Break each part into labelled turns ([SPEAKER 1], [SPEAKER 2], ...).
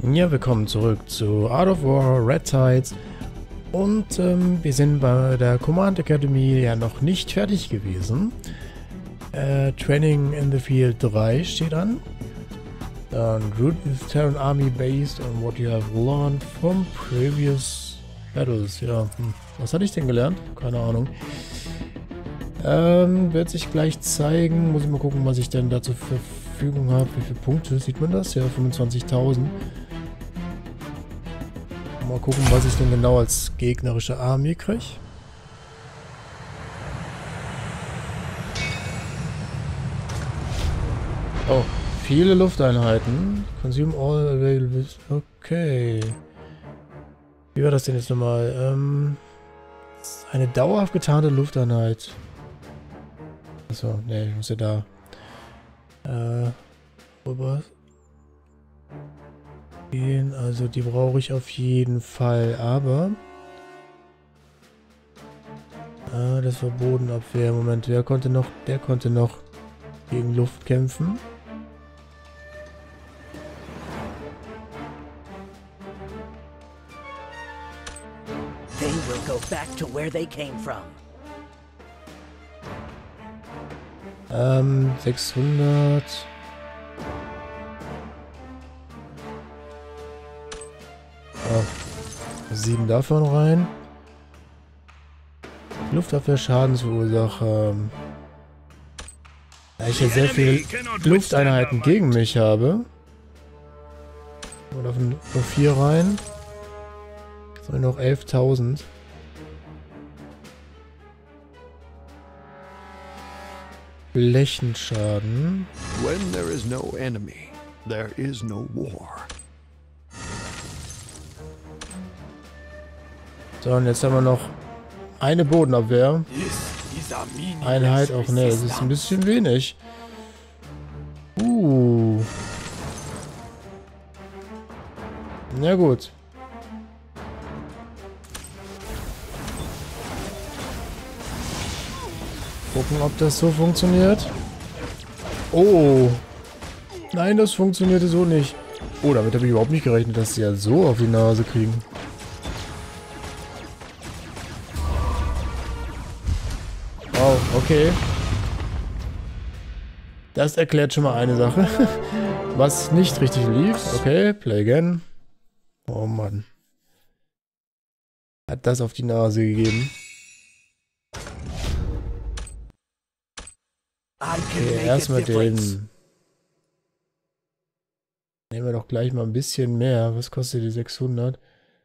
[SPEAKER 1] Ja, willkommen zurück zu Art of War Red Tides. Und wir sind bei der Command Academy ja noch nicht fertig gewesen. Training in the Field 3 steht an. Dann Root with Terran Army based on what you have learned from previous battles. Ja, was hatte ich denn gelernt? Keine Ahnung. Wird sich gleich zeigen. Muss ich mal gucken, was ich denn da zur Verfügung habe. Wie viele Punkte? Sieht man das? Ja, 25.000. Mal gucken, was ich denn genau als gegnerische Armee kriege. Oh, viele Lufteinheiten. Consume all available. Okay. Wie war das denn jetzt nochmal? Eine dauerhaft getarnte Lufteinheit. Achso, ne, ich muss ja da. Rüber. Also die brauche ich auf jeden Fall, aber das war Bodenabwehr. Moment, wer konnte noch? Der konnte noch gegen Luft kämpfen.
[SPEAKER 2] They will go back to where they came from.
[SPEAKER 1] 600. Oh, 7 davon rein. Luftabwehr Schadensverursacher. Da ich ja sehr viele Lufteinheiten gegen mich habe. Und auf nur 4 rein. Jetzt haben wir noch 11.000. Flächenschaden.
[SPEAKER 3] When there is no enemy, there is no war.
[SPEAKER 1] So, und jetzt haben wir noch eine Bodenabwehr. Einheit auch, ne, das ist ein bisschen wenig. Na gut. Gucken, ob das so funktioniert. Oh. Nein, das funktionierte so nicht. Oh, damit habe ich überhaupt nicht gerechnet, dass sie ja so auf die Nase kriegen. Wow, okay. Das erklärt schon mal eine Sache. Was nicht richtig lief. Okay, play again. Oh Mann. Hat das auf die Nase gegeben. Okay, erstmal den. Nehmen wir doch gleich mal ein bisschen mehr. Was kostet die 600?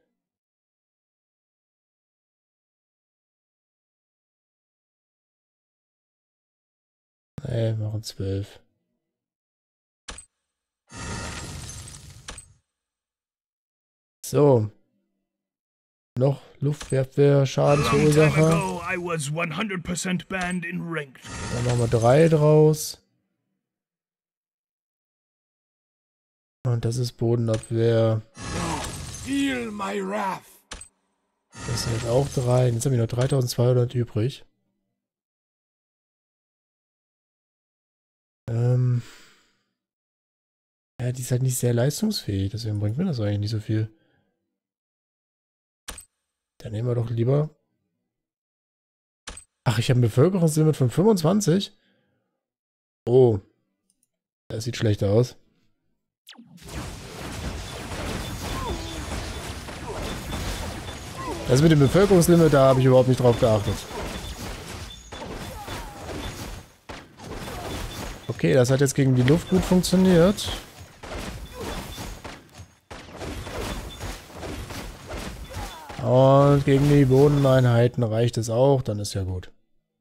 [SPEAKER 1] Nee, machen 12. So. Noch Luftwerfer, Schadensverursacher. Dann machen wir 3 draus. Und das ist Bodenabwehr. Das sind jetzt auch 3. Jetzt haben wir noch 3.200 übrig. Ja, die ist halt nicht sehr leistungsfähig, deswegen bringt mir das eigentlich nicht so viel. Dann nehmen wir doch lieber... Ach, ich habe ein Bevölkerungslimit von 25? Oh. Das sieht schlecht aus. Das mit dem Bevölkerungslimit, da habe ich überhaupt nicht drauf geachtet. Okay, das hat jetzt gegen die Luft gut funktioniert. Und gegen die Bodeneinheiten reicht es auch, dann ist ja gut.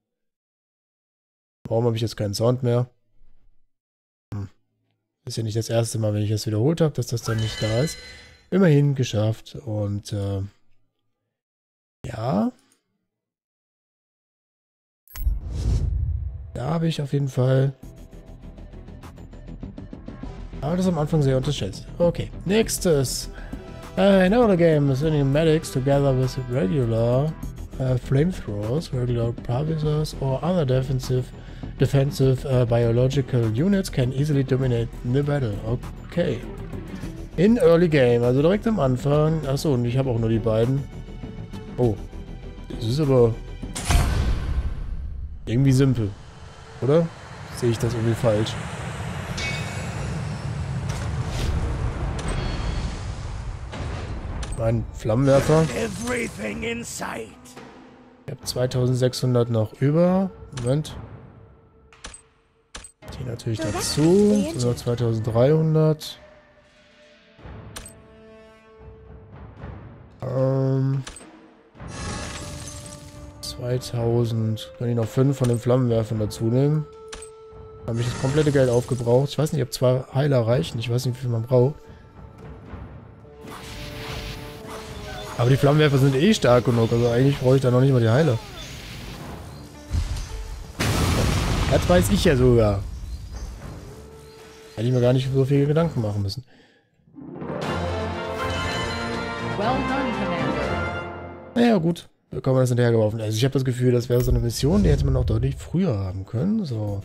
[SPEAKER 1] Warum habe ich jetzt keinen Sound mehr? Ist ja nicht das erste Mal, wenn ich es wiederholt habe, dass das dann nicht da ist. Immerhin geschafft und ja. Da habe ich auf jeden Fall... Aber das am Anfang sehr unterschätzt. Okay, nächstes. In other games, sending medics together with regular flamethrowers, regular pulverizers, or other defensive biological units can easily dominate the battle. Okay. In Early Game, also direkt am Anfang. Achso, und ich habe auch nur die beiden. Oh. Das ist aber irgendwie simpel. Oder? Sehe ich das irgendwie falsch? Mein Flammenwerfer.
[SPEAKER 2] Everything in sight.
[SPEAKER 1] Ich habe 2600 noch über. Moment. Die natürlich dazu. Über 2300. 2000. Kann ich noch 5 von den Flammenwerfern dazu nehmen. Habe ich das komplette Geld aufgebraucht. Ich weiß nicht, ob 2 Heiler reichen. Ich weiß nicht, wie viel man braucht. Aber die Flammenwerfer sind eh stark genug. Also eigentlich brauche ich da noch nicht mal die Heiler. Das weiß ich ja sogar. Hätte ich mir gar nicht so viele Gedanken machen müssen.
[SPEAKER 4] Well done, Commander.
[SPEAKER 1] Naja, gut. Da kann man das hinterhergeworfen. Also ich habe das Gefühl, das wäre so eine Mission, die hätte man auch deutlich früher haben können. So.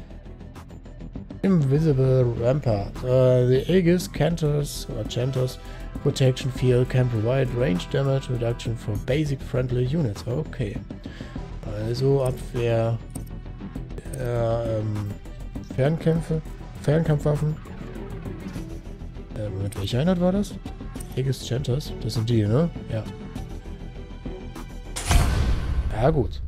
[SPEAKER 1] Invisible Rampart. The Aegis, Cantos, oder Chantos Protection Field can provide range damage reduction for basic friendly units. Okay. Also Abwehr. Fernkampfwaffen. Moment, welche Einheit war das? Aegis Chantos. Das sind die, ne? Ja. Ja, gut.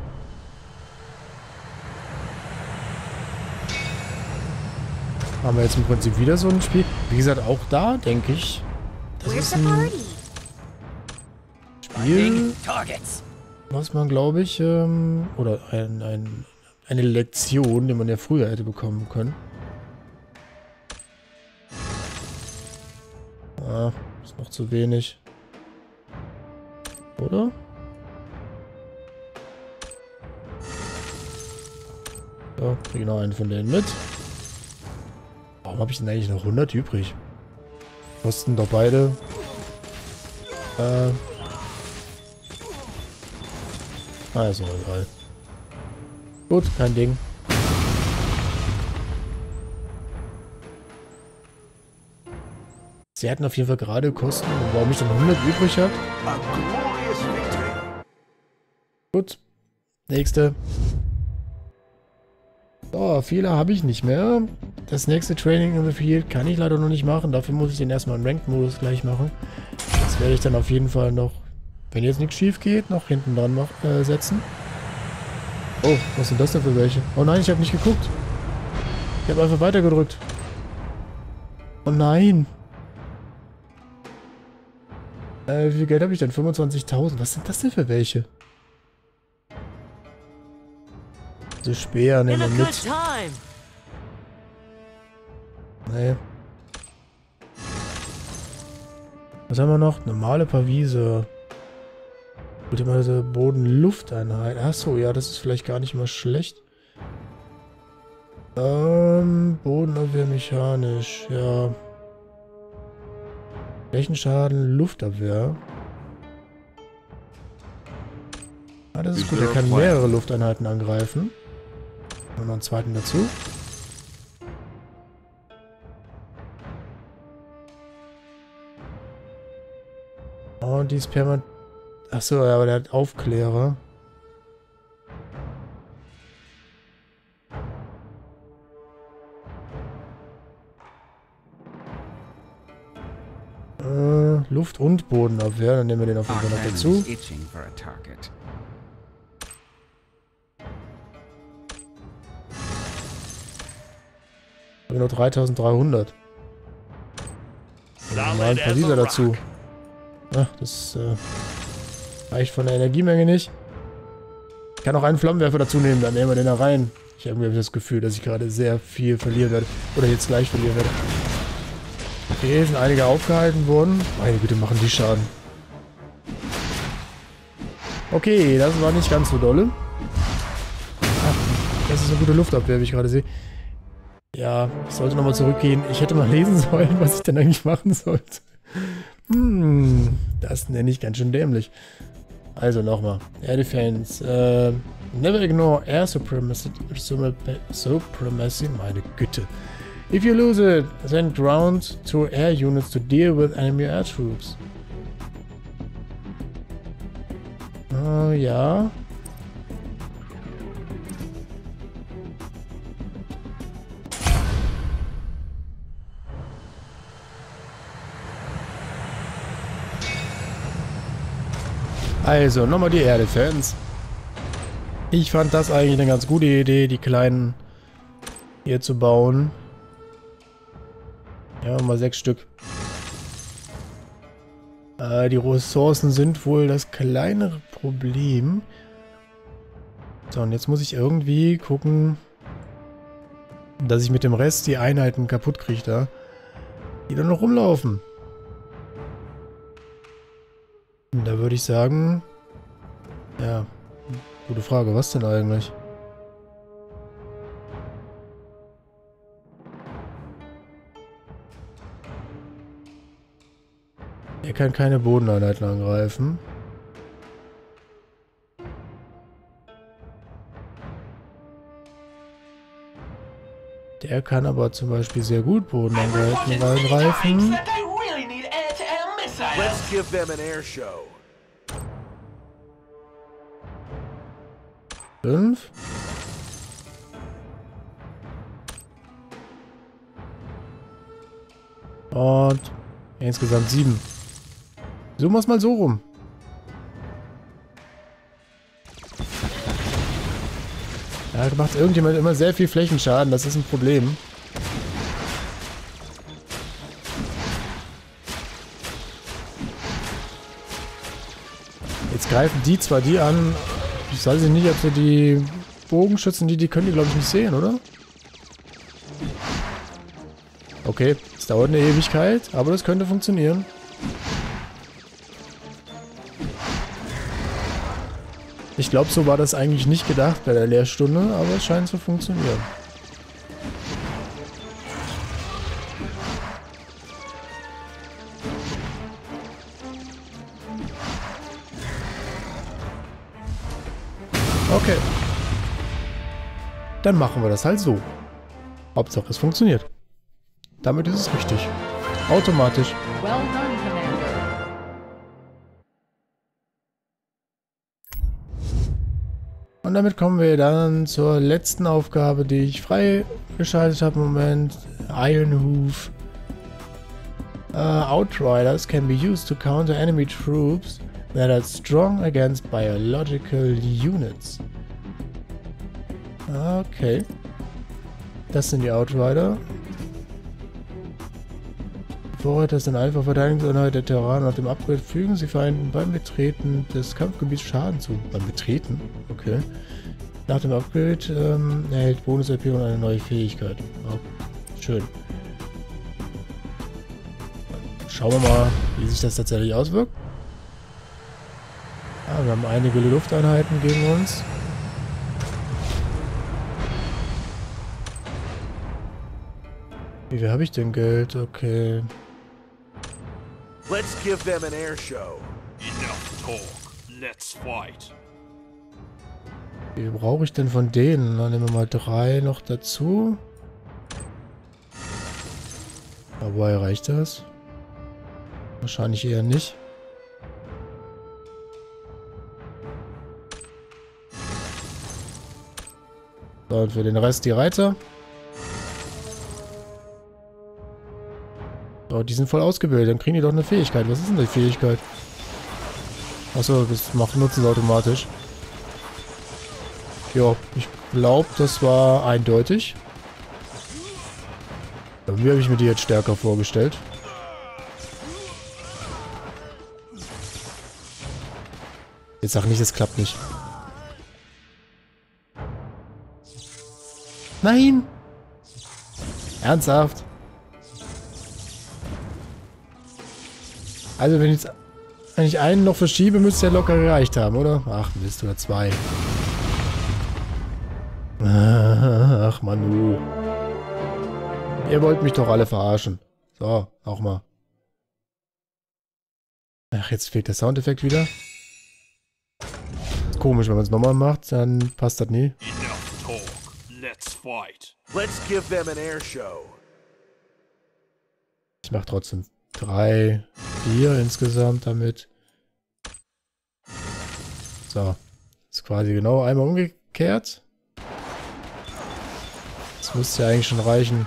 [SPEAKER 1] Haben wir jetzt im Prinzip wieder so ein Spiel. Wie gesagt, auch da denke ich, das ist ein Spiel, was man, glaube ich, oder eine Lektion, die man ja früher hätte bekommen können. Ah, ist noch zu wenig. Oder? So, kriege noch einen von denen mit. Warum habe ich denn eigentlich noch 100 übrig? Kosten doch beide. Ist auch egal. Gut, kein Ding. Sie hatten auf jeden Fall gerade Kosten. Und warum ich dann 100 übrig habe? Gut. Nächste. So, viele habe ich nicht mehr. Das nächste Training in the Field kann ich leider noch nicht machen. Dafür muss ich den erstmal im Ranked-Modus gleich machen. Das werde ich dann auf jeden Fall noch, wenn jetzt nichts schief geht, noch hinten dran setzen. Oh, was sind das denn für welche? Oh nein, ich habe nicht geguckt. Ich habe einfach weitergedrückt. Oh nein. Wie viel Geld habe ich denn? 25.000. Was sind das denn für welche? So Speer nehmen wir mit. Nee. Was haben wir noch? Normale Pavise. Ultimative Boden-Lufteinheit. Achso, ja, das ist vielleicht gar nicht mal schlecht. Bodenabwehr mechanisch, ja. Flächenschaden, Luftabwehr. Ah, das ist gut, er kann mehrere Lufteinheiten angreifen. Und noch einen zweiten dazu. Und die ist permanent. Achso, ja, aber der hat Aufklärer. Luft- und Bodenabwehr, dann nehmen wir den auf jeden Fall noch dazu. Habe noch 3300. Mal ein paar dieser dazu. Ach, das reicht von der Energiemenge nicht. Ich kann auch einen Flammenwerfer dazu nehmen, dann nehmen wir den da rein. Ich habe irgendwie das Gefühl, dass ich gerade sehr viel verlieren werde. Oder jetzt gleich verlieren werde. Okay, sind einige aufgehalten worden. Meine Güte, machen die Schaden. Okay, das war nicht ganz so dolle. Ach, das ist eine gute Luftabwehr, wie ich gerade sehe. Ja, ich sollte nochmal zurückgehen. Ich hätte mal lesen sollen, was ich denn eigentlich machen sollte. Das nenne ich ganz schön dämlich. Also nochmal. Air Defense. Never ignore Air Supremacy. Meine Güte. If you lose it, send ground to air units to deal with enemy air troops. Ja. Also, nochmal die Air Defense. Ich fand das eigentlich eine ganz gute Idee, die kleinen hier zu bauen. Ja, mal 6 Stück. Die Ressourcen sind wohl das kleinere Problem. So, und jetzt muss ich irgendwie gucken, dass ich mit dem Rest die Einheiten kaputt kriege da. Die dann noch rumlaufen. Und da würde ich sagen... Ja, gute Frage. Was denn eigentlich? Er kann keine Bodeneinheiten angreifen. Der kann aber zum Beispiel sehr gut Bodeneinheiten angreifen.
[SPEAKER 3] Let's give them an air show.
[SPEAKER 1] 5. Und insgesamt 7. So muss mal so rum. Ja, da macht irgendjemand immer sehr viel Flächenschaden, das ist ein Problem. Jetzt greifen die zwar die an, ich weiß nicht, ob sie die Bogenschützen, die können die glaube ich nicht sehen, oder? Okay, es dauert eine Ewigkeit, aber das könnte funktionieren. Ich glaube, so war das eigentlich nicht gedacht bei der Lehrstunde, aber es scheint zu funktionieren. Okay. Dann machen wir das halt so. Hauptsache es funktioniert. Damit ist es richtig. Automatisch.
[SPEAKER 4] Well done, Commander.
[SPEAKER 1] Und damit kommen wir dann zur letzten Aufgabe, die ich freigeschaltet habe im Moment. Ironhoof. Outriders can be used to counter enemy troops that are strong against biological units. Okay. Das sind die Outrider. Vorreiter sind einfach Verteidigungseinheit der Terraner. Nach dem Upgrade fügen sie Feinden beim Betreten des Kampfgebiets Schaden zu. Beim Betreten? Okay. Nach dem Upgrade erhält Bonus-RP und eine neue Fähigkeit. Oh, schön. Schauen wir mal, wie sich das tatsächlich auswirkt. Ah, wir haben einige Lufteinheiten gegen uns. Wie viel habe ich denn Geld? Okay.
[SPEAKER 3] Let's give them an air show.
[SPEAKER 5] Enough talk. Let's fight.
[SPEAKER 1] Wie viel brauche ich denn von denen? Dann nehmen wir mal 3 noch dazu. Aber reicht das? Wahrscheinlich eher nicht. So, und für den Rest die Reiter. So, die sind voll ausgebildet. Dann kriegen die doch eine Fähigkeit. Was ist denn die Fähigkeit? Achso, das nutzen sie automatisch. Ja, ich glaube, das war eindeutig. Irgendwie habe ich mir die jetzt stärker vorgestellt. Jetzt sag nicht, es klappt nicht. Nein! Ernsthaft? Also wenn ich einen noch verschiebe, müsste er locker gereicht haben, oder? Ach Mist, oder 2. Ach Manu. Ihr wollt mich doch alle verarschen. So, auch mal. Ach, jetzt fehlt der Soundeffekt wieder. Komisch, wenn man es nochmal macht, dann passt das nie.
[SPEAKER 5] Enough talk. Let's fight.
[SPEAKER 3] Let's give them an air show.
[SPEAKER 1] Ich mache trotzdem 3, 4 insgesamt damit. So. Ist quasi genau einmal umgekehrt. Das müsste ja eigentlich schon reichen.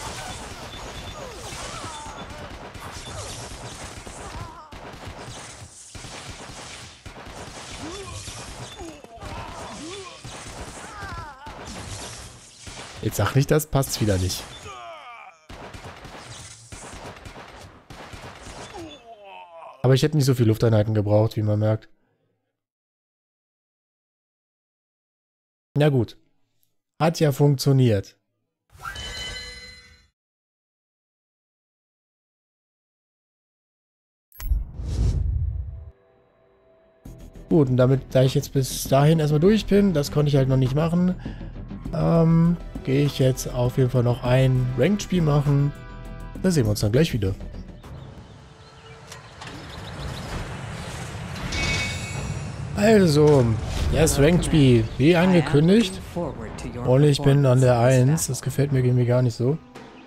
[SPEAKER 1] Jetzt sag nicht, das passt wieder nicht. Aber ich hätte nicht so viel Lufteinheiten gebraucht, wie man merkt. Na gut. Hat ja funktioniert. Gut, und damit, da ich jetzt bis dahin erstmal durch bin, das konnte ich halt noch nicht machen, gehe ich jetzt auf jeden Fall noch ein Ranked-Spiel machen. Da sehen wir uns dann gleich wieder. Also, das Ranked-Spiel, wie angekündigt. Und ich bin an der 1. Das gefällt mir irgendwie gar nicht so.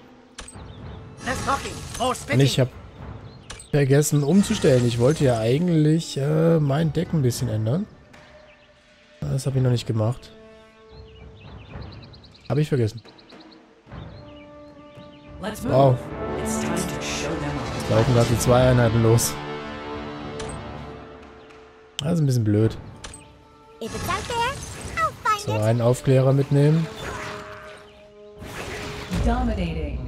[SPEAKER 1] Und ich habe vergessen umzustellen. Ich wollte ja eigentlich mein Deck ein bisschen ändern. Das habe ich noch nicht gemacht. Habe ich vergessen. Wow. Jetzt laufen gerade die 2 Einheiten los. Das ist ein bisschen blöd. So, einen Aufklärer mitnehmen.
[SPEAKER 4] Dominating.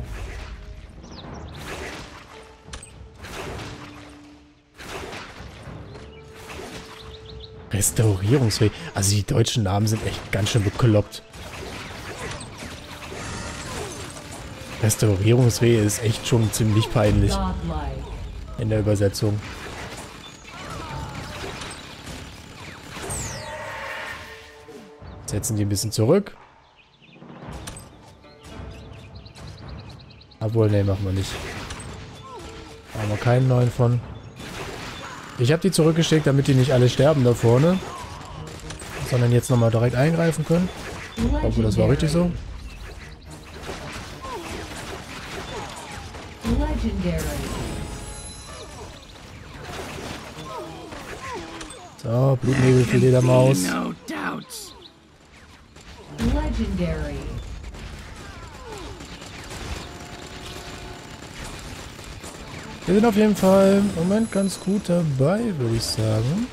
[SPEAKER 1] Restaurierungsfähig. Also die deutschen Namen sind echt ganz schön bekloppt. Restaurierungsfähig ist echt schon ziemlich peinlich in der Übersetzung. Setzen die ein bisschen zurück. Obwohl, ne, machen wir nicht. Haben wir keinen neuen von. Ich habe die zurückgeschickt, damit die nicht alle sterben da vorne. Sondern jetzt nochmal direkt eingreifen können. Obwohl, das war richtig so. So, Blutnebel für Ledermaus.
[SPEAKER 4] Legendary.
[SPEAKER 1] Wir sind auf jeden Fall im Moment ganz gut dabei, würde ich sagen.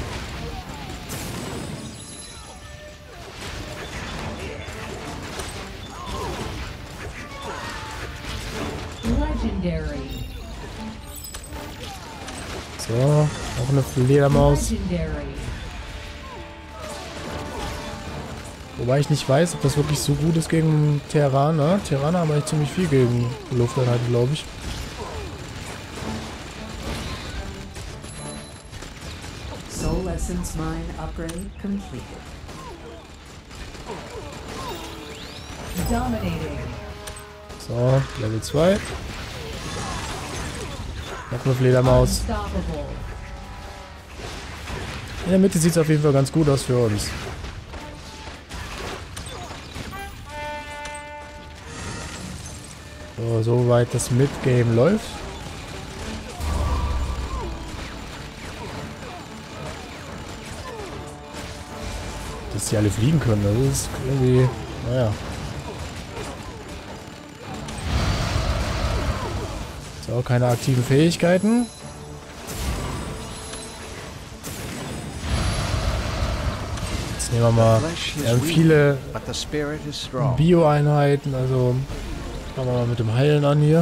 [SPEAKER 4] Legendary.
[SPEAKER 1] So, auch eine Ledermaus.
[SPEAKER 4] Legendary.
[SPEAKER 1] Wobei ich nicht weiß, ob das wirklich so gut ist gegen Terraner. Terraner haben eigentlich ziemlich viel gegen Lufteinheiten, glaube ich.
[SPEAKER 2] Soul Essence Mine upgrade completed.
[SPEAKER 4] Dominating.
[SPEAKER 1] So, Level 2. Noch eine Fledermaus.
[SPEAKER 4] Unstoppable.
[SPEAKER 1] In der Mitte sieht es auf jeden Fall ganz gut aus für uns. So, soweit das Mid-Game läuft. Dass die alle fliegen können, das ist irgendwie, naja. So, keine aktiven Fähigkeiten. Jetzt nehmen wir mal, wir haben viele Bio-Einheiten, also fangen wir mal mit dem Heilen an hier.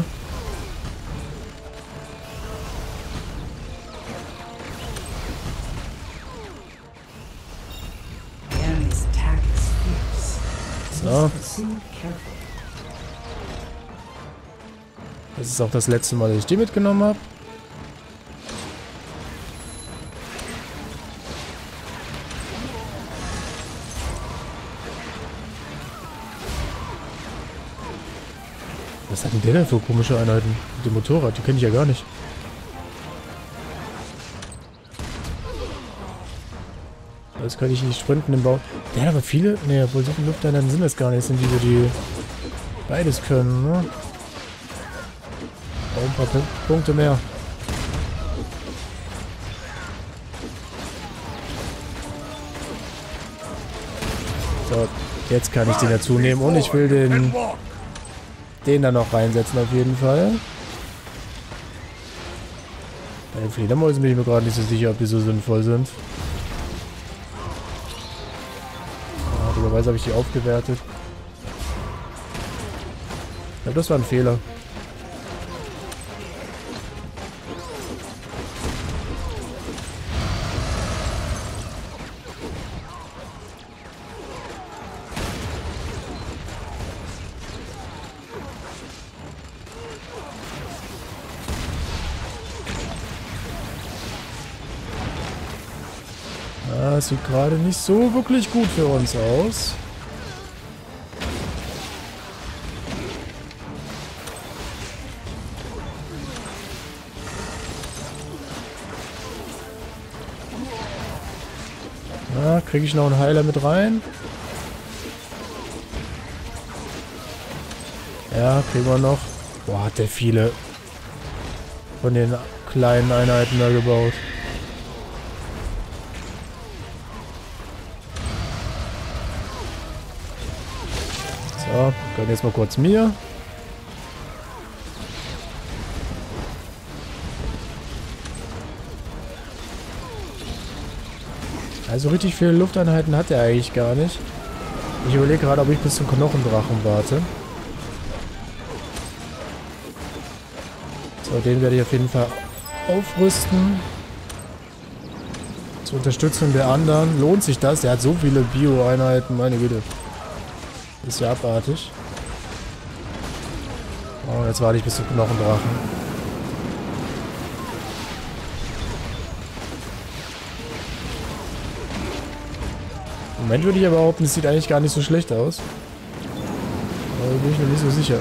[SPEAKER 1] So. Das ist auch das letzte Mal, dass ich die mitgenommen habe. Was hat denn der denn für komische Einheiten? Mit dem Motorrad, die kenne ich ja gar nicht. Jetzt kann ich nicht sprinten im Bau. Der hat aber viele. Ne, obwohl so viele Lufteinheiten sind das gar nicht. Das sind die, die beides können, ne? Oh, ein paar Punkte mehr. So, jetzt kann ich den dazu nehmen und ich will den dann noch reinsetzen auf jeden Fall. Bei den Fledermäusen bin ich mir gerade nicht so sicher, ob die so sinnvoll sind. Artigerweise habe ich die aufgewertet. Ja, das war ein Fehler. Das sieht gerade nicht so wirklich gut für uns aus. Ja, kriege ich noch einen Heiler mit rein? Ja, kriegen wir noch. Boah, hat der viele von den kleinen Einheiten da gebaut. So, können jetzt mal kurz mir. Also richtig viele Lufteinheiten hat er eigentlich gar nicht. Ich überlege gerade, ob ich bis zum Knochendrachen warte. So, den werde ich auf jeden Fall aufrüsten. Zur Unterstützung der anderen. Lohnt sich das? Der hat so viele Bio-Einheiten, meine Güte. Ist ja abartig. Oh, jetzt warte ich bis zum Knochendrachen. Im Moment würde ich aber behaupten, es sieht eigentlich gar nicht so schlecht aus. Aber da bin ich mir nicht so sicher.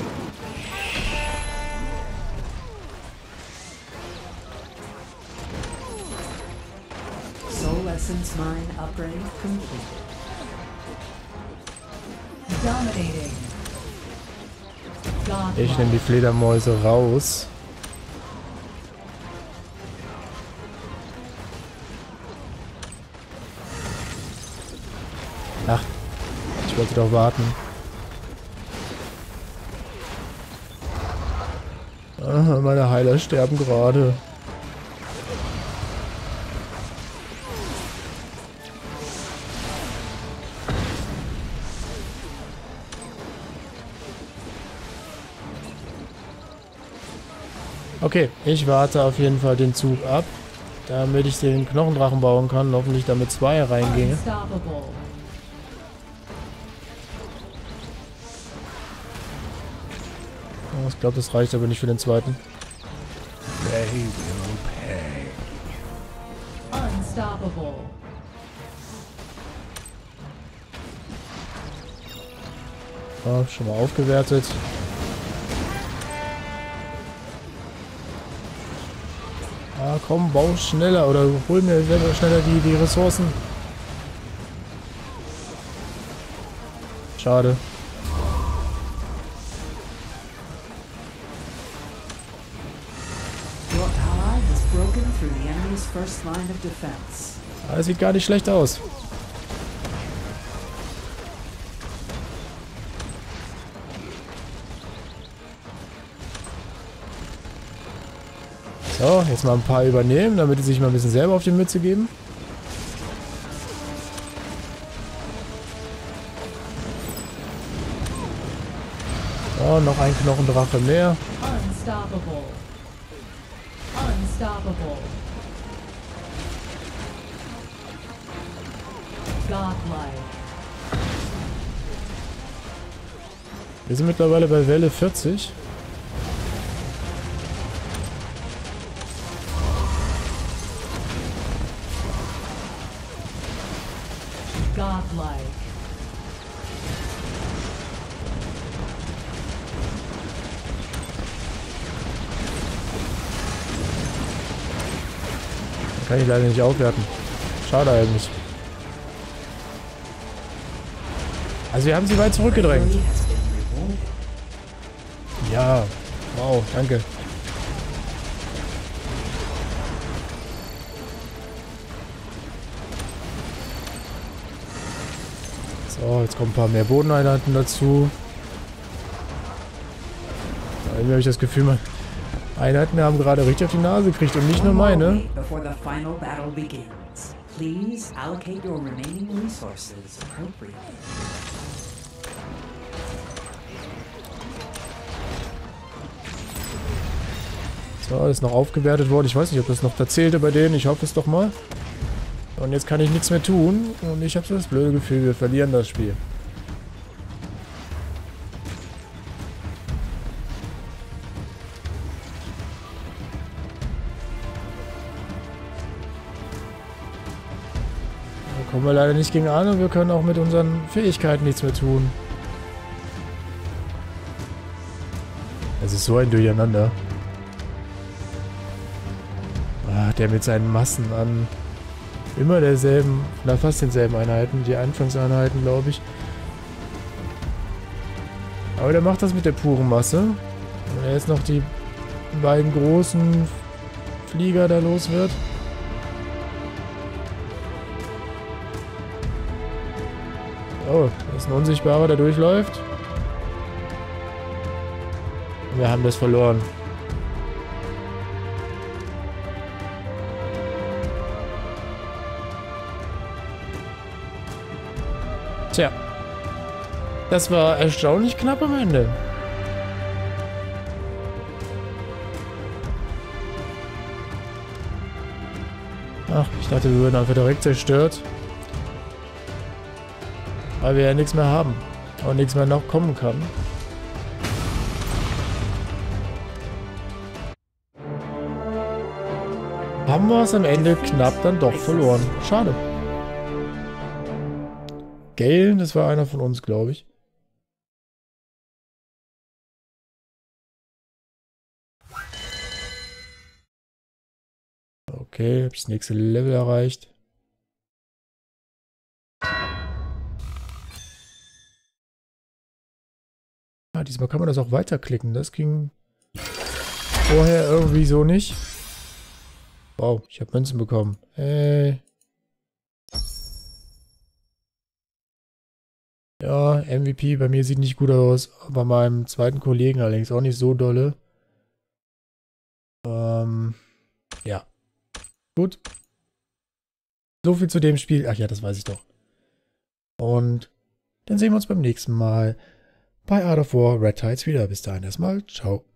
[SPEAKER 2] Soul Essence Mine upgrade complete.
[SPEAKER 4] Dominating.
[SPEAKER 1] Ich nehme die Fledermäuse raus. Ach, ich wollte doch warten. Aha, meine Heiler sterben gerade. Okay, ich warte auf jeden Fall den Zug ab, damit ich den Knochendrachen bauen kann und hoffentlich damit 2 reingehe.
[SPEAKER 4] Unstoppable.
[SPEAKER 1] Oh, ich glaube, das reicht aber nicht für den zweiten.
[SPEAKER 3] They will pay.
[SPEAKER 4] Unstoppable.
[SPEAKER 1] Ja, schon mal aufgewertet. Ah, komm, bau schneller oder hol mir schneller die Ressourcen. Schade.
[SPEAKER 2] Your ally has broken through the enemy's first line of defense.
[SPEAKER 1] Ah, das sieht gar nicht schlecht aus. So, jetzt mal ein paar übernehmen, damit die sich mal ein bisschen selber auf die Mütze geben. So, noch ein Knochendrache mehr.
[SPEAKER 4] Unstoppable. Unstoppable. Godlike.
[SPEAKER 1] Wir sind mittlerweile bei Welle 40.
[SPEAKER 4] Godlike.
[SPEAKER 1] Kann ich leider nicht aufwerten. Schade eigentlich. Also wir haben sie weit zurückgedrängt.
[SPEAKER 2] Victory has been rewarded.
[SPEAKER 1] Ja. Wow, danke. So, jetzt kommen ein paar mehr Bodeneinheiten dazu. Irgendwie habe ich das Gefühl, meine Einheiten haben gerade richtig auf die Nase gekriegt und nicht nur meine.
[SPEAKER 2] Before the final battle begins. Please allocate your remaining resources appropriately.
[SPEAKER 1] So, ist noch aufgewertet worden. Ich weiß nicht, ob das noch da zählte bei denen. Ich hoffe es doch mal. Und jetzt kann ich nichts mehr tun. Und ich habe so das blöde Gefühl, wir verlieren das Spiel. Da kommen wir leider nicht gegen an und wir können auch mit unseren Fähigkeiten nichts mehr tun. Es ist so ein Durcheinander. Der mit seinen Massen an immer derselben, na fast denselben Einheiten, die Anfangseinheiten, glaube ich. Aber der macht das mit der puren Masse. Wenn er jetzt noch die beiden großen Flieger da los wird. Oh, da ist ein Unsichtbarer, der durchläuft. Und wir haben das verloren. Tja, das war erstaunlich knapp am Ende. Ach, ich dachte, wir würden einfach direkt zerstört. Weil wir ja nichts mehr haben. Und nichts mehr noch kommen kann. Haben wir es am Ende knapp dann doch verloren. Schade. Galen, das war einer von uns, glaube ich. Okay, hab das nächste Level erreicht. Ah, diesmal kann man das auch weiterklicken. Das ging vorher irgendwie so nicht. Wow, ich habe Münzen bekommen. Hey. Ja, MVP bei mir sieht nicht gut aus. Bei meinem zweiten Kollegen allerdings auch nicht so dolle. Ja. Gut. So viel zu dem Spiel. Ach ja, das weiß ich doch. Und dann sehen wir uns beim nächsten Mal bei Art of War Red Tides wieder. Bis dahin erstmal. Ciao.